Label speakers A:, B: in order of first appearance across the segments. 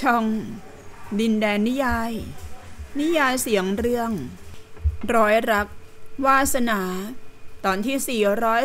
A: ช่องดินแดนนิยายเสียงเรื่องร้อยรักวาสนาตอนที่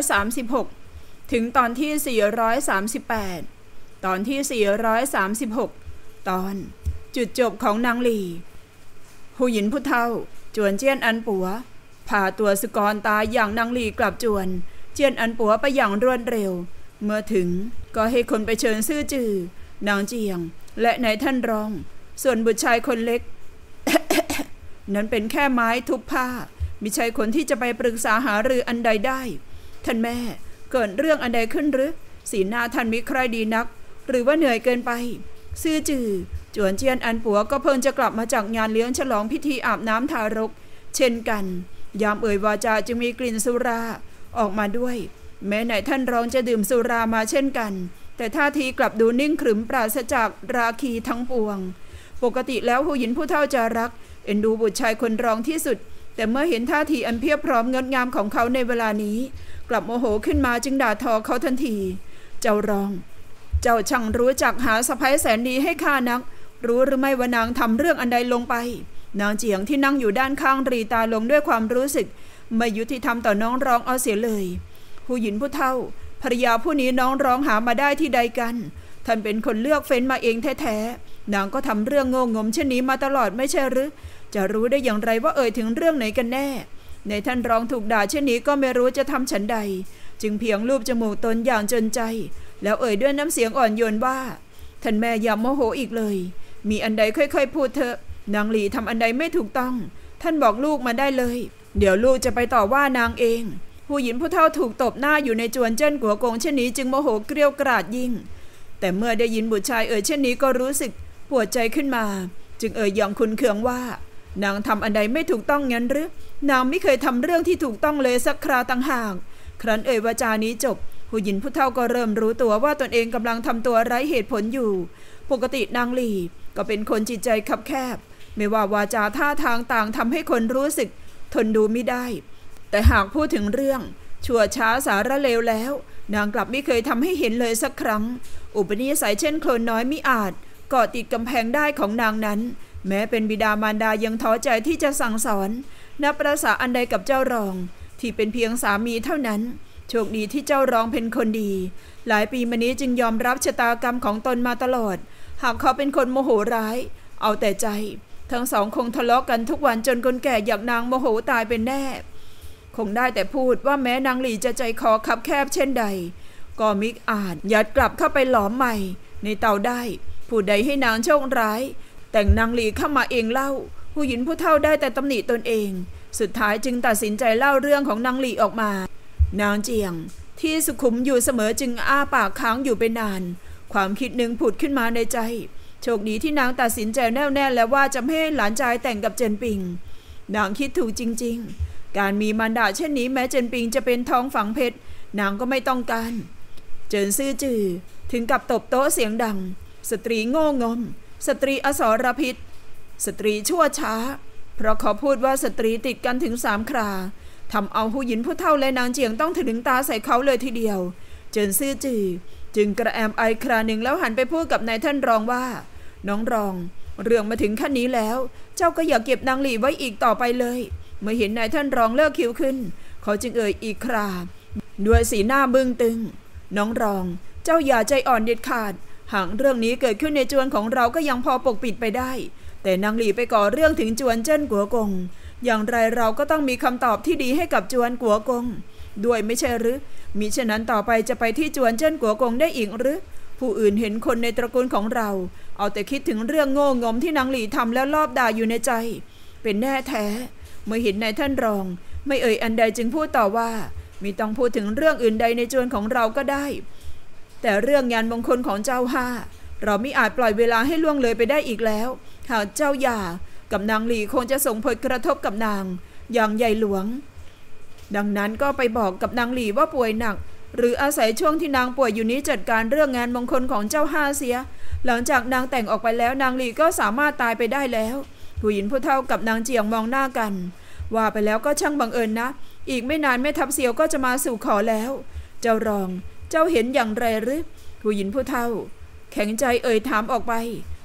A: 436ถึงตอนที่438ตอนที่436ตอนจุดจบของนางหลี่ผู้หญิงผู้เฒ่าจวนเจี้ยนอันปัวพาตัวสุกรตายอย่างนางหลี่กลับจวนเจี้ยนอันปัวไปอย่างรวดเร็วเมื่อถึงก็ให้คนไปเชิญซื่อจือนางเจียงและนายท่านรองส่วนบุตรชายคนเล็ก นั้นเป็นแค่ไม้ทุบผ้ามิใช่คนที่จะไปปรึกษาหารืออันใดได้ท่านแม่เกิดเรื่องอันใดขึ้นหรือสีหน้าท่านมิใครดีนักหรือว่าเหนื่อยเกินไปซื่อจือจวนเจียนอันปัวก็เพิ่งจะกลับมาจากงานเลี้ยงฉลองพิธีอาบน้ำทารกเช่นกันยามเอ่ยวาจาจึงมีกลิ่นสุราออกมาด้วยแม้นายท่านรองจะดื่มสุรามาเช่นกันแต่ท่าทีกลับดูนิ่งขรึมปราศจากราคีทั้งปวงปกติแล้วผู้หญิงผู้เฒ่าจะรักเอ็นดูบุตรชายคนรองที่สุดแต่เมื่อเห็นท่าทีอันเพียบพร้อมงดงามของเขาในเวลานี้กลับโมโหขึ้นมาจึงด่าทอเขาทันทีเจ้ารองเจ้าช่างรู้จักหาสะใภ้แสนดีให้ข้านักรู้หรือไม่ว่านางทำเรื่องอันใดลงไปนางเจียงที่นั่งอยู่ด้านข้างรีตาลงด้วยความรู้สึกไม่ยุติธรรมต่อน้องร้องเอาเสียเลยผู้หญิงผู้เฒ่าภรรยาผู้นี้น้องร้องหามาได้ที่ใดกันท่านเป็นคนเลือกเฟ้นมาเองแท้ๆนางก็ทำเรื่องโง่งมเช่นนี้มาตลอดไม่ใช่หรือจะรู้ได้อย่างไรว่าถึงเรื่องไหนกันแน่ในท่านร้องถูกด่าเช่นนี้ก็ไม่รู้จะทำฉันใดจึงเพียงลูบจมูกตนอย่างจนใจแล้วด้วยน้ำเสียงอ่อนโยนว่าท่านแม่อย่าโมโหอีกเลยมีอันใดค่อยๆพูดเถอะนางหลีทำอันใดไม่ถูกต้องท่านบอกลูกมาได้เลยเดี๋ยวลูกจะไปต่อว่านางเองผู้หญิงผู้เฒ่าถูกตบหน้าอยู่ในจวนเจิ้นกัวกงเช่นนี้จึงโมโหเกรี้ยวกราดยิ่งแต่เมื่อได้ยินบุตรชายเช่นนี้ก็รู้สึกปวดใจขึ้นมาจึงอย่างขุนเคืองว่านางทำอันใดไม่ถูกต้องงั้นหรือนางไม่เคยทำเรื่องที่ถูกต้องเลยสักคราต่างหากครั้นวาจานี้จบผู้หญิงผู้เฒ่าก็เริ่มรู้ตัวว่าตนเองกำลังทำตัวไร้เหตุผลอยู่ปกตินางหลี่ก็เป็นคนจิตใจคับแคบไม่ว่าวาจาท่าทางต่างทำให้คนรู้สึกทนดูไม่ได้แต่หากพูดถึงเรื่องชั่วช้าสารเลวแล้วนางกลับไม่เคยทำให้เห็นเลยสักครั้งอุปนิสัยเช่นโคลนน้อยมิอาจเกาะติดกำแพงได้ของนางนั้นแม้เป็นบิดามารดายังท้อใจที่จะสั่งสอนนับประสาอันใดกับเจ้ารองที่เป็นเพียงสามีเท่านั้นโชคดีที่เจ้ารองเป็นคนดีหลายปีมานี้จึงยอมรับชะตากรรมของตนมาตลอดหากเขาเป็นคนโมโหร้ายเอาแต่ใจทั้งสองคงทะเลาะกันทุกวันจนคนแก่อย่างนางโมโหตายเป็นแน่คงได้แต่พูดว่าแม้นางหลี่จะใจคอคับแคบเช่นใดก็มิอาจยัดกลับเข้าไปหลอมใหม่ในเตาได้ผู้ใดให้นางโชคร้ายแต่งนางหลี่เข้ามาเองเล่าผู้หญิงผู้เฒ่าได้แต่ตำหนิตนเองสุดท้ายจึงตัดสินใจเล่าเรื่องของนางหลี่ออกมานางเจียงที่สุขุมอยู่เสมอจึงอ้าปากค้างอยู่เป็นนานความคิดหนึ่งผุดขึ้นมาในใจโชคดีที่นางตัดสินใจแน่วแน่แล้วว่าจะไม่ให้หลานชายแต่งกับเจินปิงนางคิดถูกจริงๆการมีมารดาเช่นนี้แม้เจินปิงจะเป็นท้องฝังเพชรนางก็ไม่ต้องการเจินซื่อจือถึงกับตบโต๊ะเสียงดังสตรีโง่งมสตรีอสรพิษสตรีชั่วช้าเพราะเขาพูดว่าสตรีติดกันถึง3 คราทำเอาผู้หญิงผู้เฒ่าและนางเจียงต้องถึงตาใส่เขาเลยทีเดียวเจินซื่อจือจึงกระแอมไอคราหนึ่งแล้วหันไปพูดกับนายท่านรองว่าน้องรองเรื่องมาถึงขั้นนี้แล้วเจ้าก็อย่าเก็บนางหลี่ไว้อีกต่อไปเลยเมื่อเห็นนายท่านรองเลิกคิ้วขึ้นเขาจึงอีกคราด้วยสีหน้าบึ้งตึงน้องรองเจ้าอย่าใจอ่อนเด็ดขาดหากเรื่องนี้เกิดขึ้นในจวนของเราก็ยังพอปกปิดไปได้แต่นางหลี่ไปก่อเรื่องถึงจวนเจิ้นกัวกงอย่างไรเราก็ต้องมีคำตอบที่ดีให้กับจวนกัวกงด้วยไม่ใช่หรือมิฉะนั้นต่อไปจะไปที่จวนเจิ้นกัวกงได้อีกหรือผู้อื่นเห็นคนในตระกูลของเราเอาแต่คิดถึงเรื่องโง่งมที่นางหลี่ทำแล้วลอบด่าอยู่ในใจเป็นแน่แท้เมื่อเห็นนายท่านรองไม่อันใดจึงพูดต่อว่ามิต้องพูดถึงเรื่องอื่นใดในจวนของเราก็ได้แต่เรื่องงานมงคลของเจ้าเราไม่อาจปล่อยเวลาให้ล่วงเลยไปได้อีกแล้วหากเจ้าหย่ากับนางหลี่คงจะส่งผลกระทบกับนางอย่างใหญ่หลวงดังนั้นก็ไปบอกกับนางหลี่ว่าป่วยหนักหรืออาศัยช่วงที่นางป่วยอยู่นี้จัดการเรื่องงานมงคลของเจ้าเสียหลังจากนางแต่งออกไปแล้วนางหลี่ก็สามารถตายไปได้แล้วผู้หญิงผู้เฒ่ากับนางเจียงมองหน้ากันว่าไปแล้วก็ช่างบังเอิญนะอีกไม่นานแม่ทัพเสียวก็จะมาสู่ขอแล้วเจ้ารองเจ้าเห็นอย่างไรหรือผู้หญิงผู้เฒ่าแข็งใจถามออกไป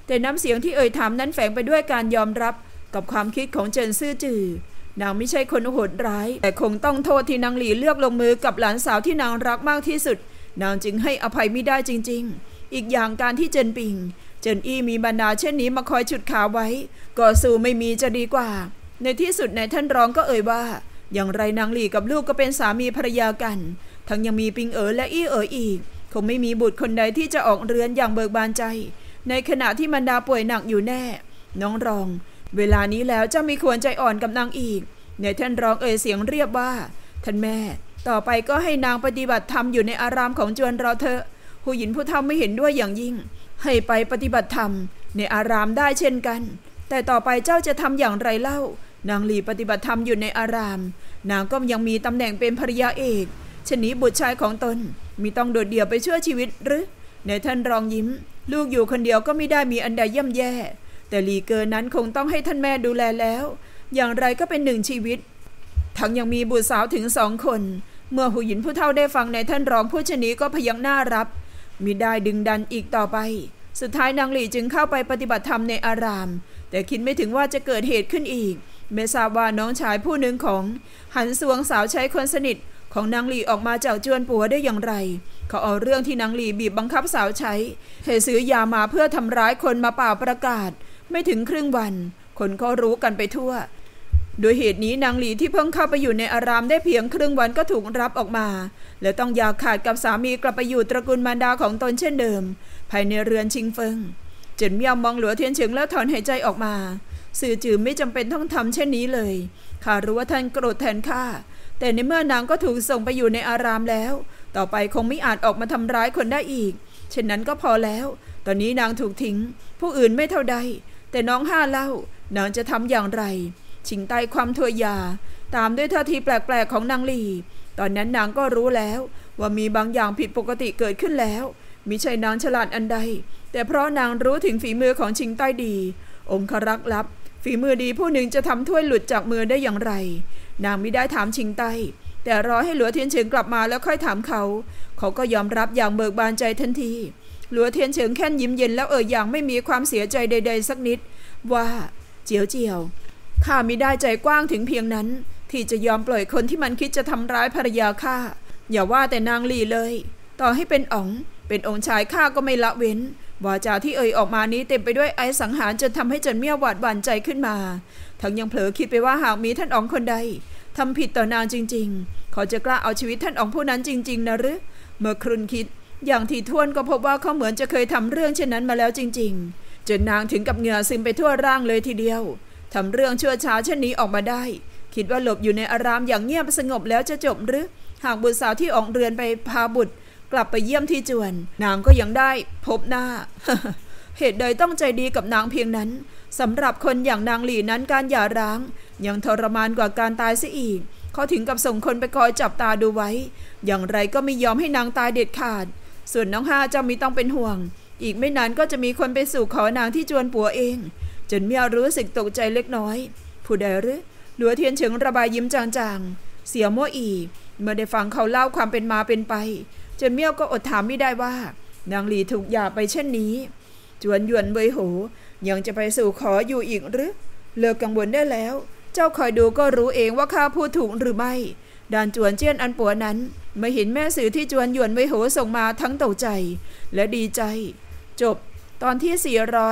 A: แต่น้ำเสียงที่เอ่ยถามนั้นแฝงไปด้วยการยอมรับกับความคิดของเจินซื่อจือนางไม่ใช่คนโหดร้ายแต่คงต้องโทษที่นางหลี่เลือกลงมือกับหลานสาวที่นางรักมากที่สุดนางจึงให้อภัยไม่ได้จริงๆอีกอย่างการที่เจินปิงเจินอี้มีบรรดาเช่นนี้มาคอยฉุดขาไว้ก็สู้ไม่มีจะดีกว่าในที่สุดนายท่านรองก็เอ่ยว่าอย่างไรนางหลี่กับลูกก็เป็นสามีภรรยากันทั้งยังมีปิงและอี้อีกคงไม่มีบุตรคนใดที่จะออกเรือนอย่างเบิกบานใจในขณะที่มันดาป่วยหนักอยู่แน่น้องรองเวลานี้แล้วเจ้าไม่ควรใจอ่อนกับนางอีกนายท่านรองเอ่ยเสียงเรียบว่าท่านแม่ต่อไปก็ให้นางปฏิบัติธรรมอยู่ในอารามของจวนเราเถอะผู้หญิงผู้เฒ่าไม่เห็นด้วยอย่างยิ่งให้ไปปฏิบัติธรรมในอารามได้เช่นกันแต่ต่อไปเจ้าจะทำอย่างไรเล่านางหลี่ปฏิบัติธรรมอยู่ในอารามนางก็ยังมีตำแหน่งเป็นภริยาเอกชนี้บุตรชายของตนมีต้องโดดเดี่ยวไปชั่วชีวิตหรือนายท่านรองยิ้มลูกอยู่คนเดียวก็ไม่ได้มีอันใดย่ำแย่แต่หลี่เกินนั้นคงต้องให้ท่านแม่ดูแลแล้วอย่างไรก็เป็นหนึ่งชีวิตทั้งยังมีบุตรสาวถึง2 คนเมื่อผู้หญิงผู้เฒ่าได้ฟังนายท่านรองผู้ชนี้ก็พยักหน้ารับมิได้ดึงดันอีกต่อไปสุดท้ายนางหลี่จึงเข้าไปปฏิบัติธรรมในอารามแต่คิดไม่ถึงว่าจะเกิดเหตุขึ้นอีกไม่ทราบว่าน้องชายผู้หนึ่งของหันสวงสาวใช้คนสนิทของนางหลี่ออกมาจากจวนปัวได้อย่างไรเขาเอาเรื่องที่นางหลี่บีบบังคับสาวใช้ให้ซื้อยามาเพื่อทำร้ายคนมาเป่าประกาศไม่ถึงครึ่งวันคนก็รู้กันไปทั่วโดยเหตุนี้นางหลี่ที่เพิ่งเข้าไปอยู่ในอารามได้เพียงครึ่งวันก็ถูกรับออกมาและต้องอย่าขาดกับสามีกลับไปอยู่ตระกูลมารดาของตนเช่นเดิมภายในเรือนชิงเฟิงเจินเมี่ยวมองหลัวเทียนเฉิงแล้วถอนหายใจออกมาสื่อจื่อไม่จำเป็นต้องทำเช่นนี้เลยข้ารู้ว่าท่านโกรธแทนข้าแต่ในเมื่อนางก็ถูกส่งไปอยู่ในอารามแล้วต่อไปคงไม่อาจออกมาทำร้ายคนได้อีกเช่นนั้นก็พอแล้วตอนนี้นางถูกทิ้งผู้อื่นไม่เท่าใดแต่น้องห้าเล่านางจะทำอย่างไรชิงใต้ความทวยาตามด้วยท่าทีแปลกๆของนางหลี่ตอนนั้นนางก็รู้แล้วว่ามีบางอย่างผิดปกติเกิดขึ้นแล้วมิใช่นางฉลาดอันใดแต่เพราะนางรู้ถึงฝีมือของชิงใต้ดีองครักษ์ลับฝีมือดีผู้หนึ่งจะทำถ้วยหลุดจากมือได้อย่างไรนางไม่ได้ถามชิงใต้แต่รอให้หลัวเทียนเฉิงกลับมาแล้วค่อยถามเขาก็ยอมรับอย่างเบิกบานใจทันทีหลัวเทียนเฉิงแค่ยิ้มเย็นแล้วอย่างไม่มีความเสียใจใดๆสักนิดว่าเจียวข้ามิได้ใจกว้างถึงเพียงนั้นที่จะยอมปล่อยคนที่มันคิดจะทำร้ายภรรยาข้าอย่าว่าแต่นางหลี่เลยต่อให้เป็นองค์ชายข้าก็ไม่ละเว้นวาจาที่ออกมานี้เต็มไปด้วยไอสังหารจนทำให้เจินเมี่ยวหวาดหวั่นใจขึ้นมาทั้งยังเผลอคิดไปว่าหากมีท่านอ๋องคนใดทำผิดต่อนางจริงๆเขาจะกล้าเอาชีวิตท่านอ๋องผู้นั้นจริงๆนะหรือเมื่อครุนคิดอย่างที่ท้วนก็พบว่าเขาเหมือนจะเคยทำเรื่องเช่นนั้นมาแล้วจริงๆจนนางถึงกับเหงื่อซึมไปทั่วร่างเลยทีเดียวทำเรื่องชั่วช้าเช่นนี้ออกมาได้คิดว่าหลบอยู่ในอารามอย่างเงียบสงบแล้วจะจบหรือหากบุตรสาวที่ออกเรือนไปพาบุตรกลับไปเยี่ยมที่จวนนางก็ยังได้พบหน้า เหตุใดต้องใจดีกับนางเพียงนั้นสำหรับคนอย่างนางหลี่นั้นการหย่าร้างยังทรมานกว่าการตายเสียอีกเขาถึงกับส่งคนไปคอยจับตาดูไว้อย่างไรก็ไม่ยอมให้นางตายเด็ดขาดส่วนน้องห้าเจ้ามีต้องเป็นห่วงอีกไม่นานก็จะมีคนไปสู่ขอนางที่จวนปัวเองจนเมี่ยวรู้สึกตกใจเล็กน้อยผู้ใดหรือหลัวเทียนเฉิงระบายยิ้มจางๆเสียมั่วอีเมื่อได้ฟังเขาเล่าความเป็นมาเป็นไปจนเมี่ยวก็อดถามไม่ได้ว่านางหลี่ถูกหย่าไปเช่นนี้จวนหยวนเบยโหยังจะไปสู่ขออยู่อีกหรือเลิกกังวลได้แล้วเจ้าคอยดูก็รู้เองว่าข้าพูดถูกหรือไม่ด่านจวนเจี้ยนอันปัวนั้นไม่เห็นแม่สื่อที่จวนหยวนเบยโหส่งมาทั้งตกใจและดีใจจบตอนที่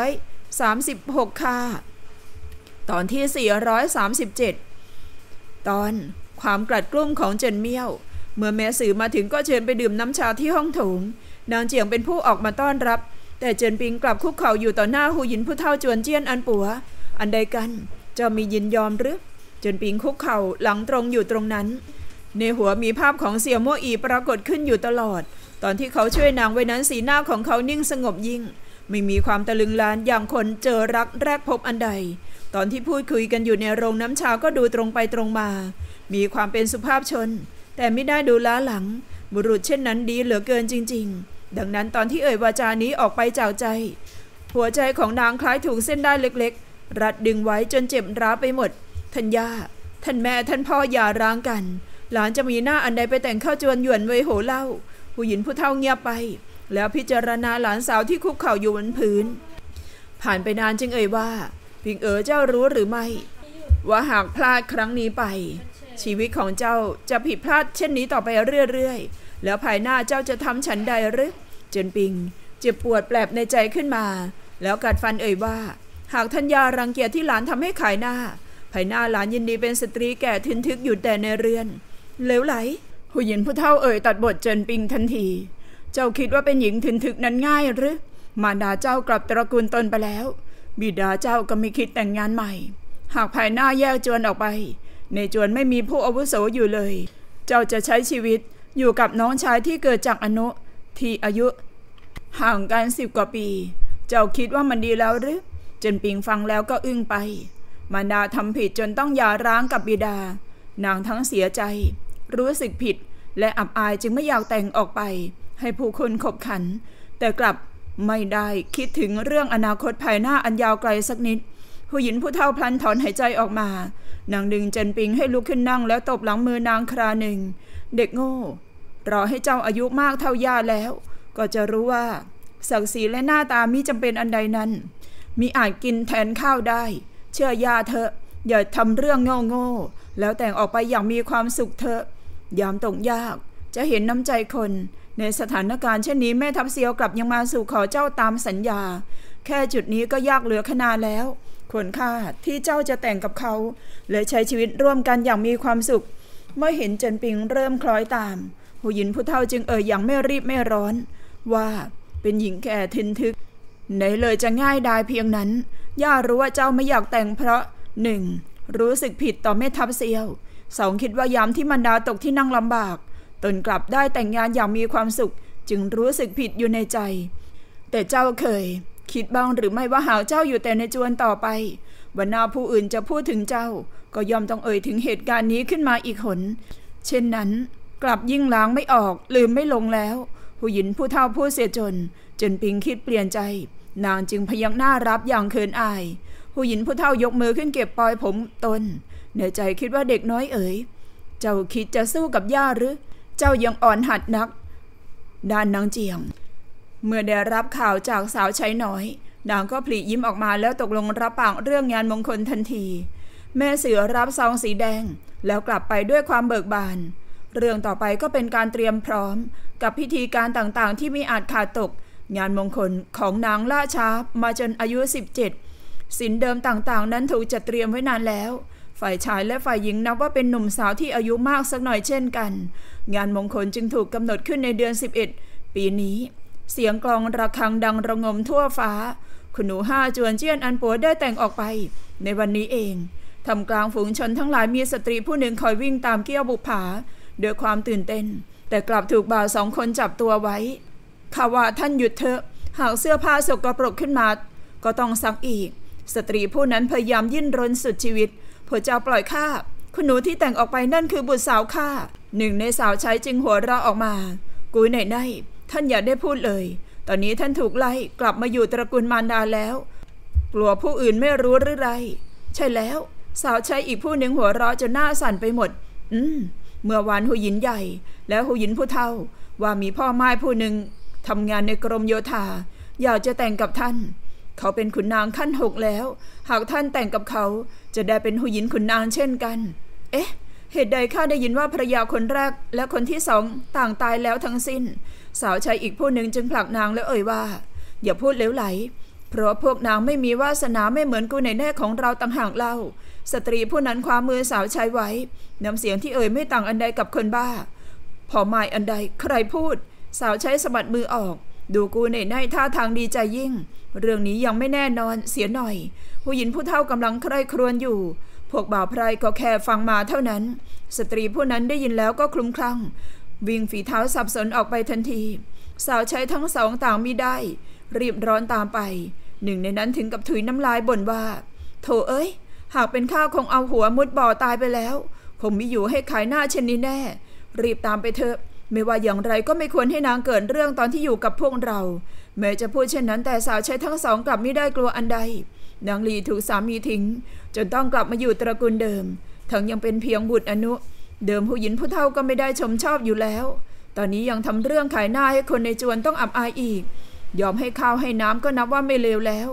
A: 436ค่ะตอนที่437ตอนความกลัดกลุ้มของเจินเมี่ยวเมื่อแม่สื่อมาถึงก็เชิญไปดื่มน้ำชาที่ห้องโถงนางเจียงเป็นผู้ออกมาต้อนรับแต่เจินปิงกลับคุกเข่าอยู่ต่อหน้าหูหยินผู้เฒ่าจวนเจี้ยนอันปัวอันใดกันเจ้ามียินยอมหรือเจินปิงคุกเข่าหลังตรงอยู่ตรงนั้นในหัวมีภาพของเสี่ยวมั่วอีปรากฏขึ้นอยู่ตลอดตอนที่เขาช่วยนางไว้นั้นสีหน้าของเขานิ่งสงบยิ่งไม่มีความตะลึงลานอย่างคนเจอรักแรกพบอันใดตอนที่พูดคุยกันอยู่ในโรงน้ำชาก็ดูตรงไปตรงมามีความเป็นสุภาพชนแต่ไม่ได้ดูล้าหลังบุรุษเช่นนั้นดีเหลือเกินจริงๆดังนั้นตอนที่วาจานี้ออกไปจากใจหัวใจของนางคล้ายถูกเส้นได้เล็กๆรัดดึงไว้จนเจ็บร้าวไปหมดท่านย่าท่านแม่ท่านพ่ออย่าร้างกันหลานจะมีหน้าอันใดไปแต่งข้าวจวนหยวนเว่ยโหเล่าผู้หญิงผู้เฒ่าเงียบไปแล้วพิจารณาหลานสาวที่คุกเข่าอยู่บนพื้นภผ่านไปนานจึงเอ่ยว่าพิงเจ้ารู้หรือไม่ว่าหากพลาดครั้งนี้ไปชีวิตของเจ้าจะผิดพลาดเช่นนี้ต่อไปเรื่อยๆแล้วภายหน้าเจ้าจะทำฉันใดหรือเจินปิงเจ็บปวดแปลบในใจขึ้นมาแล้วกัดฟันเอ่ยว่าหากท่านยารังเกียจที่หลานทำให้ขายหน้าภายหน้าหลานยินดีเป็นสตรีแก่ทึนทึกอยู่แต่ในเรือนเหลวไหลผู้หญิงผู้เฒ่าเอ่ยตัดบทเจินปิงทันทีเจ้าคิดว่าเป็นหญิงทึนทึกนั้นง่ายหรือมารดาเจ้ากลับตระกูลตนไปแล้วบิดาเจ้าก็ไม่คิดแต่งงานใหม่หากภายหน้าแยกจวนออกไปในจวนไม่มีผู้อาวุโสอยู่เลยเจ้าจะใช้ชีวิตอยู่กับน้องชายที่เกิดจากอนุที่อายุห่างกัน10 กว่าปีเจ้าคิดว่ามันดีแล้วหรือเจินปิงฟังแล้วก็อึ้งไปมารดาทำผิดจนต้องหย่าร้างกับบิดานางทั้งเสียใจรู้สึกผิดและอับอายจึงไม่อยากแต่งออกไปให้ผู้คนขบขันแต่กลับไม่ได้คิดถึงเรื่องอนาคตภายหน้าอันยาวไกลสักนิดผู้หญิงผู้เฒ่าพลันถอนหายใจออกมานางดึงเจินปิงให้ลุกขึ้นนั่งแล้วตบหลังมือนางคราหนึ่งเด็กโง่รอให้เจ้าอายุมากเท่าย่าแล้วก็จะรู้ว่าศักดิ์ศรีและหน้าตามิจำเป็นอันใดนั้นมิอาจกินแทนข้าวได้เชื่อย่าเถอะอย่าทำเรื่องโง่ๆแล้วแต่งออกไปอย่างมีความสุขเถอะยามตกยากจะเห็นน้ำใจคนในสถานการณ์เช่นนี้แม่ทัพเซียวกลับยังมาสู่ขอเจ้าตามสัญญาแค่จุดนี้ก็ยากเหลือขนาดแล้วควรค่าที่เจ้าจะแต่งกับเขาและใช้ชีวิตร่วมกันอย่างมีความสุขเมื่อเห็นเจินปิงเริ่มคล้อยตามผู้หญิงผู้เฒ่าจึงอย่างไม่รีบไม่ร้อนว่าเป็นหญิงแก่ทึนทึกไหนเลยจะง่ายดายเพียงนั้นย่ารู้ว่าเจ้าไม่อยากแต่งเพราะ 1. รู้สึกผิดต่อแม่ทัพเซียว 2. คิดว่ายามที่มารดาตกที่นั่งลำบากตนกลับได้แต่งงานอย่างมีความสุขจึงรู้สึกผิดอยู่ในใจแต่เจ้าเคยคิดบ้างหรือไม่ว่าหากเจ้าอยู่แต่ในจวนต่อไปวันหน้าผู้อื่นจะพูดถึงเจ้าก็ย่อมต้องถึงเหตุการณ์นี้ขึ้นมาอีกหนเช่นนั้นกลับยิ่งล้างไม่ออกลืมไม่ลงแล้วผู้หญิงผู้เฒ่าผู้เสียจนปิงคิดเปลี่ยนใจนางจึงพยักหน้ารับอย่างเขินอายผู้หญิงผู้เฒ่ายกมือขึ้นเก็บปลอยผมตนในใจคิดว่าเด็กน้อยเจ้าคิดจะสู้กับย่าหรือเจ้ายังอ่อนหัดนักด้านนางเจียงเมื่อได้รับข่าวจากสาวใช้น้อยนางก็ผลิยิ้มออกมาแล้วตกลงรับปากเรื่องงานมงคลทันทีแม่เสือรับซองสีแดงแล้วกลับไปด้วยความเบิกบานเรื่องต่อไปก็เป็นการเตรียมพร้อมกับพิธีการต่างๆที่มิอาจขาดตกงานมงคลของนางล่าช้ามาจนอายุ17สินเดิมต่างๆนั้นถูกจัดเตรียมไว้นานแล้วฝ่ายชายและฝ่ายหญิงนับว่าเป็นหนุ่มสาวที่อายุมากสักหน่อยเช่นกันงานมงคลจึงถูกกำหนดขึ้นในเดือน11ปีนี้เสียงกลองระฆังดังระงมทั่วฟ้าคุณหนู5จวนเจี้ยนอันปัวได้แต่งออกไปในวันนี้เองทำกลางฝูงชนทั้งหลายมีสตรีผู้หนึ่งคอยวิ่งตามเกี้ยวบุปผาด้วยความตื่นเต้นแต่กลับถูกบ่าว2 คนจับตัวไว้ข้าว่าท่านหยุดเถอะหากเสื้อผ้าสกปรกขึ้นมาก็ต้องซักอีกสตรีผู้นั้นพยายามยิ่นรนสุดชีวิตพระเจ้าปล่อยข้าคุณหนูที่แต่งออกไปนั่นคือบุตรสาวข้าหนึ่งในสาวใช้จึงหัวเราะออกมากุยไหนท่านอย่าได้พูดเลยตอนนี้ท่านถูกไล่กลับมาอยู่ตระกูลมารดาแล้วกลัวผู้อื่นไม่รู้หรือไรใช่แล้วสาวใช้อีกผู้หนึ่งหัวเราะจนหน้าสั่นไปหมดเมื่อวานหูหยินใหญ่และหูหยินผู้เฒ่าว่ามีพ่อไม้ผู้หนึ่งทำงานในกรมโยธาอยากจะแต่งกับท่านเขาเป็นขุนนางขั้น6แล้วหากท่านแต่งกับเขาจะได้เป็นหูหยินขุนนางเช่นกันเหตุใดข้าได้ยินว่าภรรยาคนแรกและคนที่2ต่างตายแล้วทั้งสิ้นสาวใช้อีกผู้หนึ่งจึงผลักนางและว่าอย่าพูดเหลวไหลเพราะพวกนางไม่มีวาสนาไม่เหมือนกูในแน่ของเราต่างหากเล่าสตรีผู้นั้นคว้ามือสาวใช้ไว้น้ำเสียงที่ไม่ต่างอันใดกับคนบ้าพอหมายอันใดใครพูดสาวใช้สะบัดมือออกดูกูในแน่ท่าทางดีใจยิ่งเรื่องนี้ยังไม่แน่นอนเสียหน่อยผู้หญิงผู้เฒ่ากำลังใคร่ครวญอยู่พวกบ่าวไพรก็แค่ฟังมาเท่านั้นสตรีผู้นั้นได้ยินแล้วก็คลุ้มคลั่งวิ่งฝีเท้าสับสนออกไปทันทีสาวใช้ทั้งสองต่างมิได้รีบร้อนตามไปหนึ่งในนั้นถึงกับถุยน้ำลายบ่นว่าโธ่หากเป็นข้าคงเอาหัวมุดบ่อตายไปแล้วคงไม่อยู่ให้ขายหน้าเช่นนี้แน่รีบตามไปเถอะไม่ว่าอย่างไรก็ไม่ควรให้นางเกิดเรื่องตอนที่อยู่กับพวกเราแม้จะพูดเช่นนั้นแต่สาวใช้ทั้งสองกลับไม่ได้กลัวอันใดนางลีถูกสามีทิ้งจนต้องกลับมาอยู่ตระกูลเดิมทั้งยังเป็นเพียงบุตรอนุเดิมผู้หญิงผู้เฒ่าก็ไม่ได้ชมชอบอยู่แล้วตอนนี้ยังทำเรื่องขายหน้าให้คนในจวนต้องอับอายอีกยอมให้ข้าวให้น้ำก็นับว่าไม่เลวแล้ว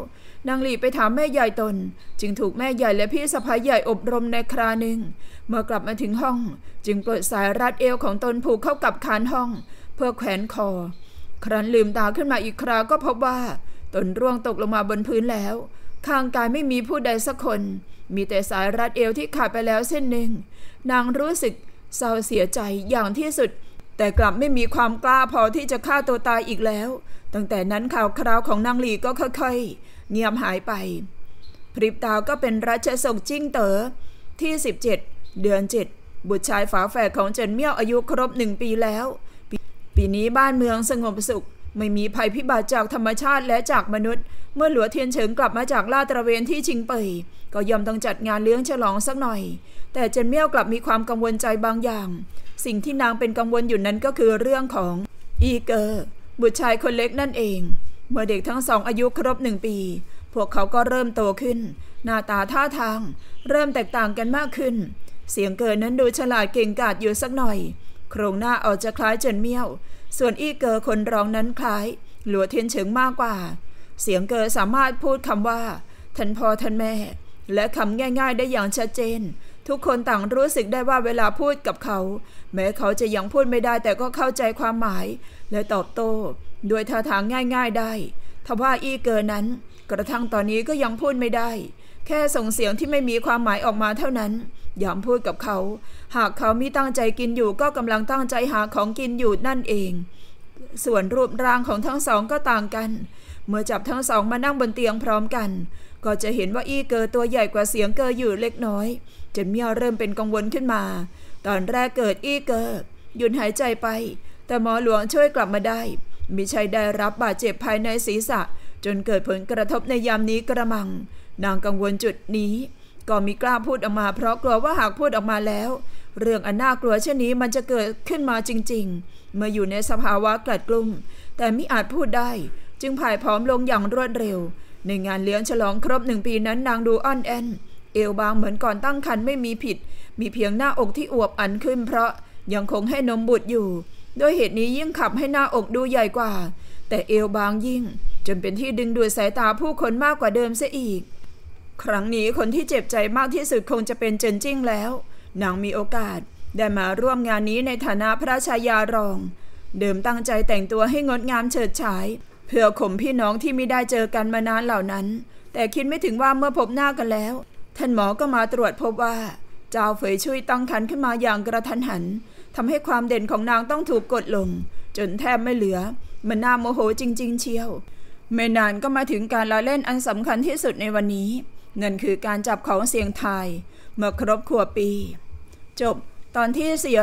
A: นางหลีไปถามแม่ใหญ่ตนจึงถูกแม่ใหญ่และพี่สะใภ้ใหญ่อบรมในคราหนึ่งเมื่อกลับมาถึงห้องจึงปลดสายรัดเอวของตนผูกเข้ากับคานห้องเพื่อแขวนคอครั้นลืมตาขึ้นมาอีกคราก็พบว่าตนร่วงตกลงมาบนพื้นแล้วข้างกายไม่มีผู้ใดสักคนมีแต่สายรัดเอวที่ขาดไปแล้วเส้นหนึ่งนางรู้สึกเศร้าเสียใจอย่างที่สุดแต่กลับไม่มีความกล้าพอที่จะฆ่าตัวตายอีกแล้วตั้งแต่นั้นข่าวคราวของนางหลีก็ค่อยๆเงียบหายไปพริบตาก็เป็นรัชสกจิ้งเต๋อที่17เดือน7บุตรชายฝาแฝดของเจินเมี่ยวอายุครบ1 ปีแล้วปีนี้บ้านเมืองสงบสุขไม่มีภัยพิบัติจากธรรมชาติและจากมนุษย์เมื่อหลัวเทียนเฉิงกลับมาจากลาดตระเวนที่ชิงเป่ยก็ย่อมต้องจัดงานเลี้ยงฉลองสักหน่อยแต่เจินเมี่ยวกลับมีความกังวลใจบางอย่างสิ่งที่นางเป็นกังวลอยู่นั้นก็คือเรื่องของอีเกอร์บุตรชายคนเล็กนั่นเองเมื่อเด็กทั้งสองอายุครบ1 ปีพวกเขาก็เริ่มโตขึ้นหน้าตาท่าทางเริ่มแตกต่างกันมากขึ้นเสียงเกิดนั้นดูฉลาดเก่งกาจอยู่สักหน่อยโครงหน้าออกจะคล้ายเจินเมี่ยวส่วนอี้เกอคนรองนั้นคล้ายหลัวเทียนเฉิงมากกว่าเสียงเกิดสามารถพูดคำว่าท่านพ่อท่านแม่และคำง่ายๆได้อย่างชัดเจนทุกคนต่างรู้สึกได้ว่าเวลาพูดกับเขาแม้เขาจะยังพูดไม่ได้แต่ก็เข้าใจความหมายและตอบโต้โดยท่าทางง่ายๆได้ทว่าอี้เกอนั้นกระทั่งตอนนี้ก็ยังพูดไม่ได้แค่ส่งเสียงที่ไม่มีความหมายออกมาเท่านั้นยามพูดกับเขาหากเขามิตั้งใจกินอยู่ก็กำลังตั้งใจหาของกินอยู่นั่นเองส่วนรูปร่างของทั้งสองก็ต่างกันเมื่อจับทั้งสองมานั่งบนเตียงพร้อมกันก็จะเห็นว่าอี้เกอตัวใหญ่กว่าเสียงเกออยู่เล็กน้อยเจินเมี่ยวเริ่มเป็นกังวลขึ้นมาตอนแรกเกิดอี้เกอหยุดหายใจไปแต่หมอหลวงช่วยกลับมาได้มิใช่ได้รับบาดเจ็บภายในศีรษะจนเกิดผลกระทบในยามนี้กระมังนางกังวลจุดนี้ก็มิกล้าพูดออกมาเพราะกลัวว่าหากพูดออกมาแล้วเรื่องอันน่ากลัวเช่นนี้มันจะเกิดขึ้นมาจริงๆเมื่ออยู่ในสภาวะกลัดกลุ้มแต่มิอาจพูดได้จึงพ่ายผอมลงอย่างรวดเร็วในงานเลี้ยงฉลองครบ1 ปีนั้นนางดูอ่อนแอนเอวบางเหมือนก่อนตั้งครรภ์ไม่มีผิดมีเพียงหน้าอกที่อวบอันขึ้นเพราะยังคงให้นมบุตรอยู่ด้วยเหตุนี้ยิ่งขับให้หน้าอกดูใหญ่กว่าแต่เอวบางยิ่งจนเป็นที่ดึงดูดสายตาผู้คนมากกว่าเดิมเสียอีกครั้งนี้คนที่เจ็บใจมากที่สุดคงจะเป็นเจินจิ้งแล้วนางมีโอกาสได้มาร่วมงานนี้ในฐานะพระชายารองเดิมตั้งใจแต่งตัวให้งดงามเฉิดฉายเพื่อข่มพี่น้องที่ไม่ได้เจอกันมานานเหล่านั้นแต่คิดไม่ถึงว่าเมื่อพบหน้ากันแล้วท่านหมอก็มาตรวจพบว่าเจ้าเฟยชุยตั้งครรภ์ขึ้นมาอย่างกระทันหันทำให้ความเด่นของนางต้องถูกกดลงจนแทบไม่เหลือมันน่าโมโหจริงๆเชียวไม่นานก็มาถึงการละเล่นอันสำคัญที่สุดในวันนี้นั่นคือการจับของเสียงทายเมื่อครบขวบปีจบตอนที่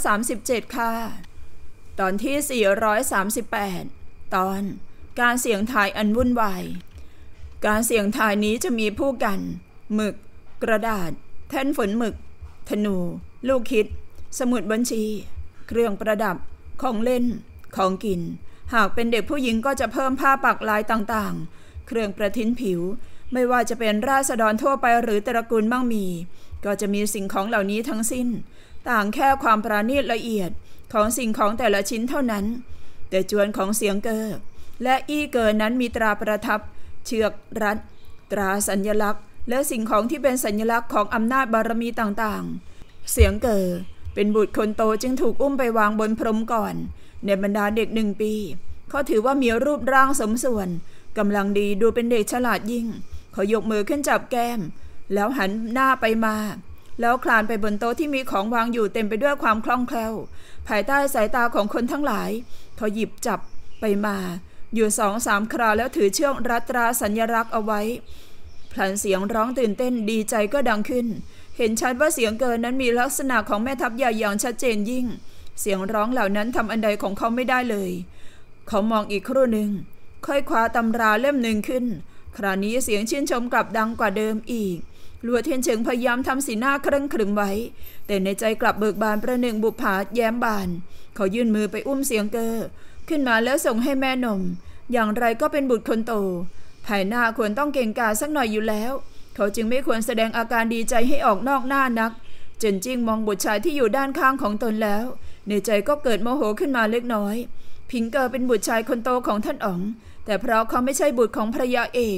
A: 437ค่ะตอนที่438ตอนการเสี่ยงทายอันวุ่นวายการเสี่ยงทายนี้จะมีผู้กันหมึกกระดาษแท่นฝนหมึกธนูลูกคิดสมุดบัญชีเครื่องประดับของเล่นของกินหากเป็นเด็กผู้หญิงก็จะเพิ่มผ้าปักลายต่างๆเครื่องประทินผิวไม่ว่าจะเป็นราษฎรทั่วไปหรือตระกูลมั่งมีก็จะมีสิ่งของเหล่านี้ทั้งสิ้นต่างแค่ความปราณีตละเอียดของสิ่งของแต่ละชิ้นเท่านั้นแต่จวนของเสียงเกอและอี้เกอนั้นมีตราประทับเชือกรัดตราสัญลักษณ์และสิ่งของที่เป็นสัญลักษณ์ของอำนาจบารมีต่างๆเสียงเกอเป็นบุตรคนโตจึงถูกอุ้มไปวางบนพรมก่อนในบรรดาเด็ก1 ปีเขาถือว่ามีรูปร่างสมส่วนกำลังดีดูเป็นเด็กฉลาดยิ่งเขายกมือขึ้นจับแก้มแล้วหันหน้าไปมาแล้วคลานไปบนโต๊ะที่มีของวางอยู่เต็มไปด้วยความคล่องแคล่วภายใต้สายตาของคนทั้งหลายเขาหยิบจับไปมาอยู่2-3 คราแล้วถือเชือกรัดตราสัญลักษณ์เอาไว้พลันเสียงร้องตื่นเต้นดีใจก็ดังขึ้นเห็นชัดว่าเสียงเกินนั้นมีลักษณะของแม่ทัพใหญ่อย่างชัดเจนยิ่งเสียงร้องเหล่านั้นทำอันใดของเขาไม่ได้เลยเขามองอีกครู่หนึ่งค่อยคว้าตำราเล่มหนึ่งขึ้นคราวนี้เสียงชื่นชมกลับดังกว่าเดิมอีกหลัวเทียนเฉิงพยายามทำสีหน้าเคร่งขรึมไว้แต่ในใจกลับเบิกบานประหนึ่งบุปผาแย้มบานเขายื่นมือไปอุ้มเสียงเกอขึ้นมาแล้วส่งให้แม่นมอย่างไรก็เป็นบุตรคนโตภายหน้าควรต้องเก่งกาจสักหน่อยอยู่แล้วเขาจึงไม่ควรแสดงอาการดีใจให้ออกนอกหน้านักเจินจิ้งมองบุตรชายที่อยู่ด้านข้างของตนแล้วในใจก็เกิดโมโหขึ้นมาเล็กน้อยพิงเกอเป็นบุตรชายคนโตของท่านอ๋องแต่เพราะเขาไม่ใช่บุตรของภรรยาเอก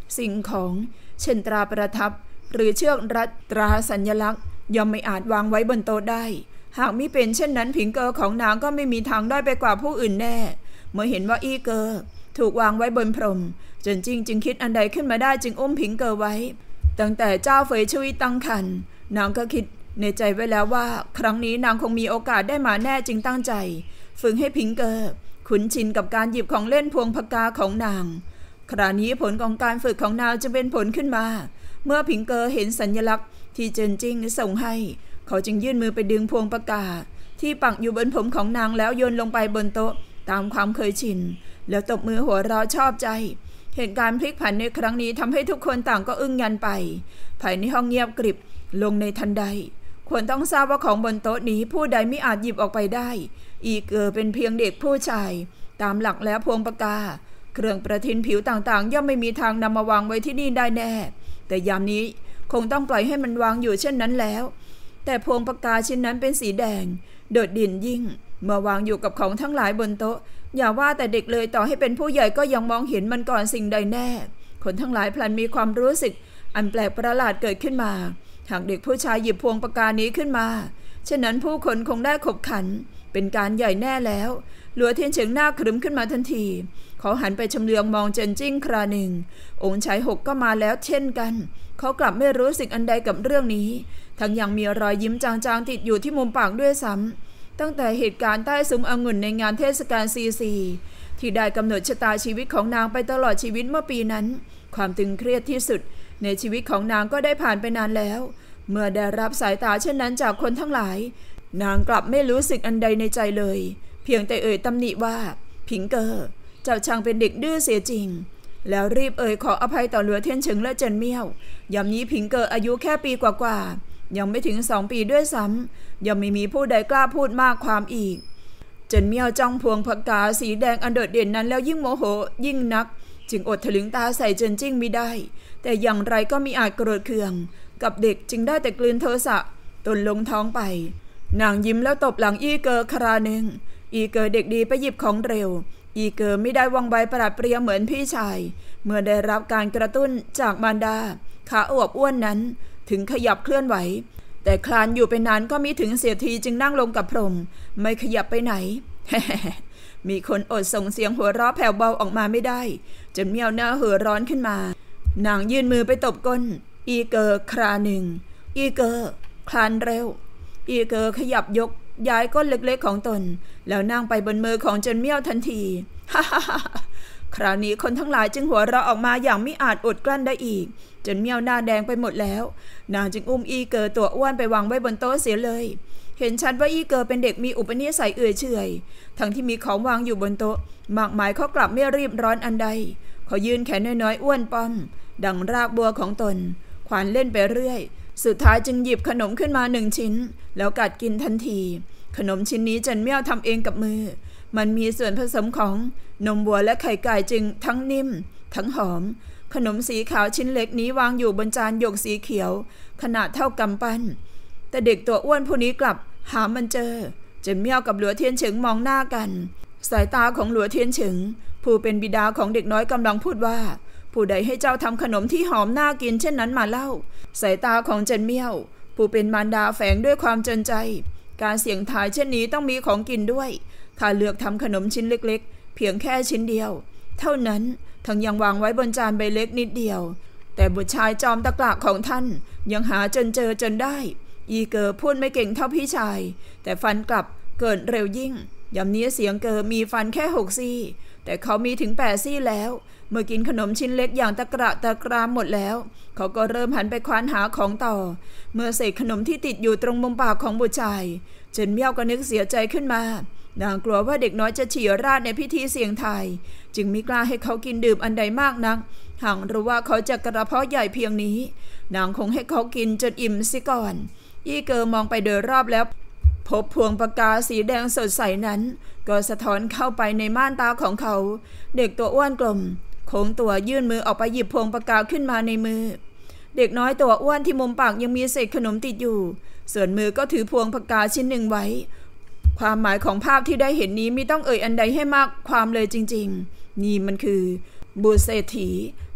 A: สิ่งของเช่นตราประทับหรือเชือกรัดตราสัญลักษณ์ย่อมไม่อาจวางไว้บนโต๊ะได้หากมิเป็นเช่นนั้นผิงเกอของนางก็ไม่มีทางได้ไปกว่าผู้อื่นแน่เมื่อเห็นว่าอี้เกอถูกวางไว้บนพรมเจินจิ้งจึงคิดอันใดขึ้นมาได้จึงอุ้มผิงเกอไว้ตั้งแต่เจ้าเฟยชุยตั้งครรภ์นางก็คิดในใจไว้แล้วว่าครั้งนี้นางคงมีโอกาสได้มาแน่จึงตั้งใจฝึกให้ผิงเกอคุ้นชินกับการหยิบของเล่นพวงพกาของนางคราวนี้ผลของการฝึกของนางจึงเป็นผลขึ้นมาเมื่อผิงเกอเห็นสัญลักษณ์ที่เจินจิ้งส่งให้เขาจึงยื่นมือไปดึงพวงปากกาที่ปักอยู่บนผมของนางแล้วโยนลงไปบนโต๊ะตามความเคยชินแล้วตบมือหัวเราะชอบใจเหตุการณ์พลิกผันในครั้งนี้ทำให้ทุกคนต่างก็อึ้งยันไปภายในห้องเงียบกริบลงในทันใดควรต้องทราบว่าของบนโต๊ะนี้ผู้ใดไม่อาจหยิบออกไปได้อีเกอเป็นเพียงเด็กผู้ชายตามหลักแล้วพวงปากกาเครื่องประทินผิวต่างๆย่อมไม่มีทางนำมาวางไว้ที่นี่ได้แน่แต่ยามนี้คงต้องปล่อยให้มันวางอยู่เช่นนั้นแล้วแต่พวงปากกาชิ้นนั้นเป็นสีแดงโดดเด่นยิ่งเมื่อวางอยู่กับของทั้งหลายบนโต๊ะอย่าว่าแต่เด็กเลยต่อให้เป็นผู้ใหญ่ก็ยังมองเห็นมันก่อนสิ่งใดแน่คนทั้งหลายพลันมีความรู้สึกอันแปลกประหลาดเกิดขึ้นมาหากเด็กผู้ชายหยิบพวงปากกานี้ขึ้นมาเช่นนั้นผู้คนคงได้ขบขันเป็นการใหญ่แน่แล้วหลัวเทียนเฉิงหน้าครึ้มขึ้นมาทันทีเขาหันไปชำเลืองมองเจินจิ้งคราหนึ่งองค์ชายหกก็มาแล้วเช่นกันเขากลับไม่รู้สึกอันใดกับเรื่องนี้ทั้งยังมีรอยยิ้มจางๆติดอยู่ที่มุมปากด้วยซ้ำตั้งแต่เหตุการณ์ใต้ซุ้มองุ่นในงานเทศกาลซีที่ได้กำหนดชะตาชีวิตของนางไปตลอดชีวิตเมื่อปีนั้นความตึงเครียดที่สุดในชีวิตของนางก็ได้ผ่านไปนานแล้วเมื่อได้รับสายตาเช่นนั้นจากคนทั้งหลายนางกลับไม่รู้สึกอันใดในใจเลยเพียงแต่เอ่ยตำหนิว่าผิงเกอเจ้าช่างเป็นเด็กดื้อเสียจริงแล้วรีบเอ่ยขออภัยต่อหลัวเทียนเฉิงและเจินเมี่ยวยามนี้ผิงเกออายุแค่ปีกว่าๆยังไม่ถึง2 ปีด้วยซ้ำยังไม่มีผู้ใดกล้าพูดมากความอีกเจินเมี่ยวจ้องพวงปากกาสีแดงอันโดดเด่นนั้นแล้วยิ่งโมโหยิ่งนักจึงอดถลึงตาใส่เจินจิ้งไม่ได้แต่อย่างไรก็มิอาจโกรธเคืองกับเด็กจึงได้แต่กลืนโทสะตนลงท้องไปนางยิ้มแล้วตบหลังอี้เกอคราหนึ่งอีเกอเด็กดีไปหยิบของเร็วอีเกอไม่ได้วังใบปราดเปรียวเหมือนพี่ชายเมื่อได้รับการกระตุ้นจากมารดาขาอวบอ้วนนั้นถึงขยับเคลื่อนไหวแต่คลานอยู่ไปนานก็มิถึงเสียทีจึงนั่งลงกับพรมไม่ขยับไปไหน มีคนอดส่งเสียงหัวเราะแผ่วเบาออกมาไม่ได้จนเมียวหน้าเห่อร้อนขึ้นมานางยื่นมือไปตบก้นอีเกอคราหนึ่งอีเกอคลานเร็วอีเกอขยับยกย้ายก้นเล็กๆของตนแล้วนั่งไปบนมือของเจินเมี่ยวทันที คราวนี้คนทั้งหลายจึงหัวเราะออกมาอย่างไม่อาจอดกลั้นได้อีกเจินเมี่ยวหน้าแดงไปหมดแล้วนางจึงอุ้มอีเกอตัวอ้วนไปวางไว้บนโต๊ะเสียเลยเห็นชัดว่าอีเกอเป็นเด็กมีอุปนิสัยเอื่อยเฉยทั้งที่มีของวางอยู่บนโต๊ะมากมายเขากลับไม่รีบร้อนอันใดเขายืนแขนน้อยๆอ้วนป้อมดังรากบัวของตนขวานเล่นไปเรื่อยสุดท้ายจึงหยิบขนมขึ้นมา1 ชิ้นแล้วกัดกินทันทีขนมชิ้นนี้เจินเมี่ยวทำเองกับมือมันมีส่วนผสมของนมวัวและไข่ไก่จึงทั้งนิ่มทั้งหอมขนมสีขาวชิ้นเล็กนี้วางอยู่บนจานหยกสีเขียวขนาดเท่ากำปั้นแต่เด็กตัวอ้วนผู้นี้กลับหามันเจอเจินเมี่ยวกับหลัวเทียนเฉิงมองหน้ากันสายตาของหลัวเทียนเฉิงผู้เป็นบิดาของเด็กน้อยกำลังพูดว่าผู้ใดให้เจ้าทำขนมที่หอมน่ากินเช่นนั้นมาเล่าสายตาของเจินเมี่ยวผู้เป็นมารดาแฝงด้วยความจนใจการเสี่ยงทายเช่นนี้ต้องมีของกินด้วยถ้าเลือกทำขนมชิ้นเล็กๆเพียงแค่ชิ้นเดียวเท่านั้นทั้งยังวางไว้บนจานใบเล็กนิดเดียวแต่บุตรชายจอมตะกละของท่านยังหาจนเจอจนได้อีเกอพูดไม่เก่งเท่าพี่ชายแต่ฟันกลับเกิดเร็วยิ่งยามนี้เสียงเกอมีฟันแค่6 ซี่แต่เขามีถึง8 ซี่แล้วเมื่อกินขนมชิ้นเล็กอย่างตะกรามหมดแล้วเขาก็เริ่มหันไปควานหาของต่อเมื่อเศษขนมที่ติดอยู่ตรงมุมปากของบุตรชายเจินเมี่ยวก็นึกเสียใจขึ้นมานางกลัวว่าเด็กน้อยจะฉี่ราดในพิธีเสี่ยงทายจึงไม่กล้าให้เขากินดื่มอันใดมากนักหากรู้ว่าเขาจะกระเพาะใหญ่เพียงนี้นางคงให้เขากินจนอิ่มซิก่อนอีเกอมองไปโดยรอบแล้วพบพวงปากกาสีแดงสดใสนั้นก็สะท้อนเข้าไปในม่านตาของเขาเด็กตัวอ้วนกลมโค้งตัวยื่นมือออกไปหยิบพวงปากกาขึ้นมาในมือเด็กน้อยตัวอ้วนที่มุมปากยังมีเศษขนมติดอยู่ส่วนมือก็ถือพวงปากกาชิ้นหนึ่งไว้ความหมายของภาพที่ได้เห็นนี้ไม่ต้องเอ่ยอันใดให้มากความเลยจริงๆนี่มันคือบุตรเศรษฐี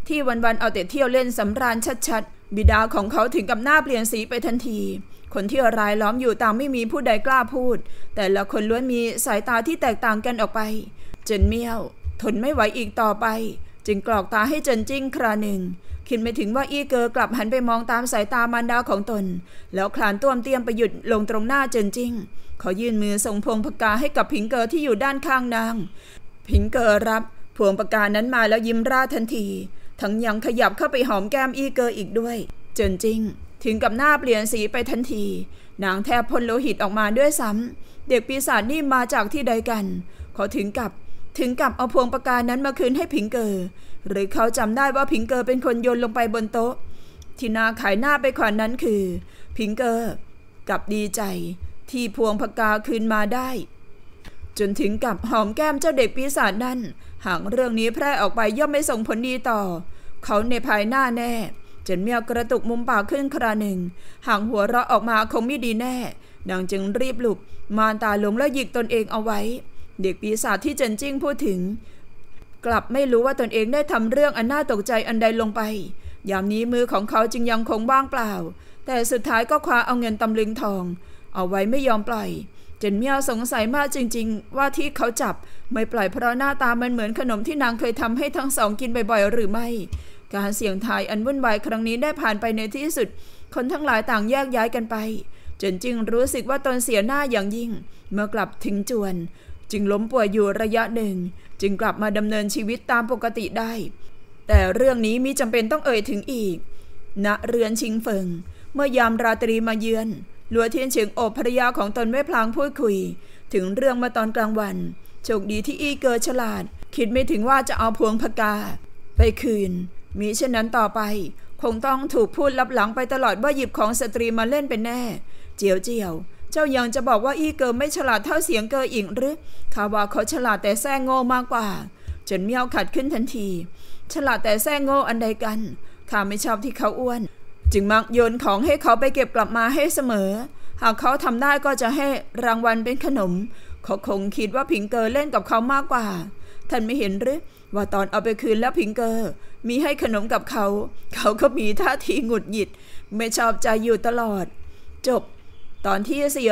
A: ที่วันๆเอาแต่เที่ยวเล่นสำราญชัดๆบิดาของเขาถึงกับหน้าเปลี่ยนสีไปทันทีคนที่รายล้อมอยู่ต่างไม่มีผู้ใดกล้าพูดแต่ละคนล้วนมีสายตาที่แตกต่างกันออกไปเจินเมี่ยวทนไม่ไหวอีกต่อไปจึงกรอกตาให้เจินจิ้งคราหนึ่งคิดไม่ถึงว่าอี้เกอกลับหันไปมองตามสายตามารดาของตนแล้วคลานต้วมเตี้ยมไปหยุดลงตรงหน้าเจินจิ้งเขายื่นมือส่งพวงปากกาให้กับผิงเกอที่อยู่ด้านข้างนางผิงเกอรับพวงปากกานั้นมาแล้วยิ้มร่าทันทีทั้งยังขยับเข้าไปหอมแก้มอี้เกออีกด้วยเจินจิ้งถึงกับหน้าเปลี่ยนสีไปทันทีนางแทบพ่นโลหิตออกมาด้วยซ้ำเด็กปีศาจนี่มาจากที่ใดกันเขาถึงกับเอาพวงปากกานั้นมาคืนให้ผิงเกอหรือเขาจำได้ว่าผิงเกอเป็นคนโยนลงไปบนโต๊ะที่น่าขายหน้าไปกว่านั้นคือผิงเกอกับดีใจที่พวงปากกาคืนมาได้จนถึงกับหอมแก้มเจ้าเด็กปีศาจนั้นหากเรื่องนี้แพร่ออกไปย่อมไม่ส่งผลดีต่อเขาในภายหน้าแน่เจินเมี่ยวกระตุกมุมปากขึ้นคราหนึ่งหางหัวเราะออกมาคงไม่ดีแน่นางจึงรีบหลบมารตาลงแล้วหยิกตนเองเอาไว้เด็กปีศาจที่เจินจิ้งพูดถึงกลับไม่รู้ว่าตนเองได้ทำเรื่องอันน่าตกใจอันใดลงไปยามนี้มือของเขาจึงยังคงว่างเปล่าแต่สุดท้ายก็คว้าเอาเงินตำลึงทองเอาไว้ไม่ยอมปล่อยเจินเมี่ยวสงสัยมากจริงๆว่าที่เขาจับไม่ปล่อยเพราะหน้าตามันเหมือนขนมที่นางเคยทำให้ทั้งสองกินบ่อยๆหรือไม่การเสี่ยงทายอันวุ่นวายครั้งนี้ได้ผ่านไปในที่สุดคนทั้งหลายต่างแยกย้ายกันไปเจินจิ้งรู้สึกว่าตนเสียหน้าอย่างยิ่งเมื่อกลับถึงจวนจึงล้มป่วยอยู่ระยะหนึ่งจึงกลับมาดำเนินชีวิตตามปกติได้แต่เรื่องนี้มิจำเป็นต้องเอ่ยถึงอีกณเรือนชิงเฟิงเมื่อยามราตรีมาเยือนหลัวเทียนเฉิงโอบภรรยาของตนไว้พลางพูดคุยถึงเรื่องมาตอนกลางวันโชคดีที่อี้เกอฉลาดคิดไม่ถึงว่าจะเอาพวงปากกาไปคืนมิเช่นนั้นต่อไปคงต้องถูกพูดลับหลังไปตลอดว่าหยิบของสตรีมาเล่นเป็นแน่เจียวเจ้ายังจะบอกว่าอี้เกอไม่ฉลาดเท่าเสียงเกออีกหรือข้าว่าเขาฉลาดแต่แซ่โง่มากกว่าเจินเมี่ยวขัดขึ้นทันทีฉลาดแต่แซ่โง่อันใดกันข้าไม่ชอบที่เขาอ้วนจึงมักโยนของให้เขาไปเก็บกลับมาให้เสมอหากเขาทำได้ก็จะให้รางวัลเป็นขนมเขาคงคิดว่าผิงเกอเล่นกับเขามากกว่าท่านไม่เห็นหรือว่าตอนเอาไปคืนแล้วผิงเกอมีให้ขนมกับเขาก็มีท่าทีหงุดหงิดไม่ชอบใจอยู่ตลอดจบตอนที่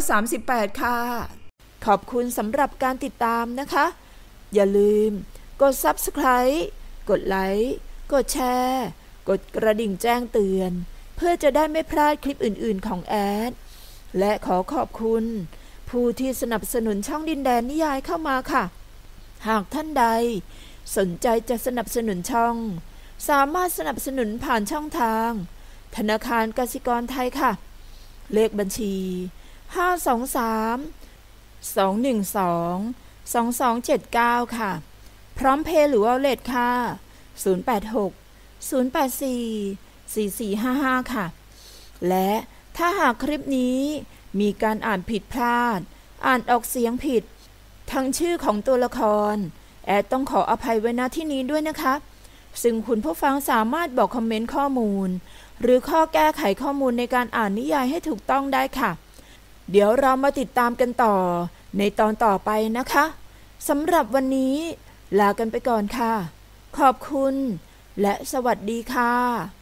A: 438ค่ะขอบคุณสำหรับการติดตามนะคะอย่าลืมกด Subscribe กดไลค์กดแชร์กดกระดิ่งแจ้งเตือนเพื่อจะได้ไม่พลาดคลิปอื่นๆของแอดและขอขอบคุณผู้ที่สนับสนุนช่องดินแดนนิยายเข้ามาค่ะหากท่านใดสนใจจะสนับสนุนช่องสามารถสนับสนุนผ่านช่องทางธนาคารกสิกรไทยค่ะเลขบัญชี523-212-2279ค่ะพร้อมเพย์หรือวอลเล็ตค่ะ086-084-4455ค่ะและถ้าหากคลิปนี้มีการอ่านผิดพลาดอ่านออกเสียงผิดทั้งชื่อของตัวละครแอดต้องขออภัยไว้ณที่นี้ด้วยนะคะซึ่งคุณผู้ฟังสามารถบอกคอมเมนต์ข้อมูลหรือข้อแก้ไขข้อมูลในการอ่านนิยายให้ถูกต้องได้ค่ะเดี๋ยวเรามาติดตามกันต่อในตอนต่อไปนะคะสำหรับวันนี้ลากันไปก่อนค่ะขอบคุณและสวัสดีค่ะ